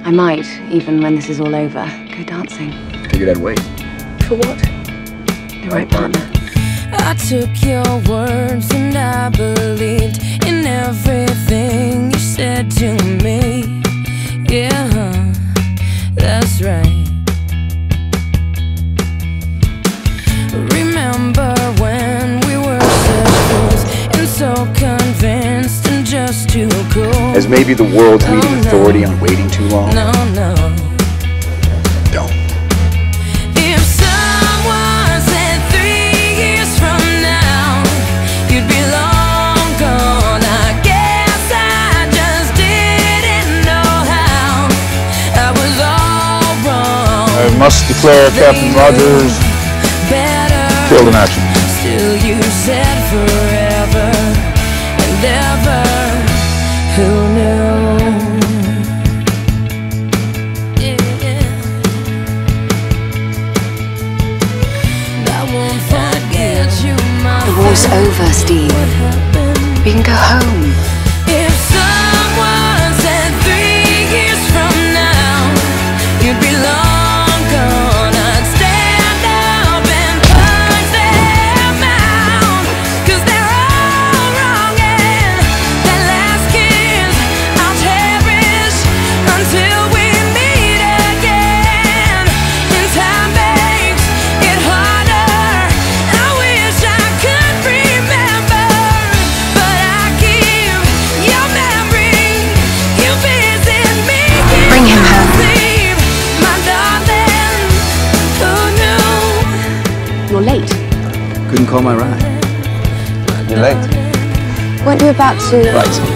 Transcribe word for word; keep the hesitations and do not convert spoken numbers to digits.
I might, even when this is all over, go dancing. Figured I'd wait. For what? The right partner. I took your words and I believed in everything you said to me. Yeah, that's right. Remember when we were such fools and so convinced and just too cool. As maybe the world's oh, leading no. authority on waiting too long. No, no. Don't. If someone said three years from now you'd be long gone, I guess I just didn't know how. I was all wrong. I must declare Captain Rogers killed in action. Still you said forever and ever. Who knew? Yeah. I won't forget you, my The war's friend. over, Steve. What happened? We can go home. If someone said three years from now you'd be long gone, I'd stand up and punch them out, 'cause they're all wrong, and that last kiss I'll cherish until we meet again. And time makes it harder. I wish I could remember, but I keep your memory. You visit me. Bring him home. Sleep, my darling. Who knew? You're late. Couldn't call my ride. You're late. Weren't you about to... Right.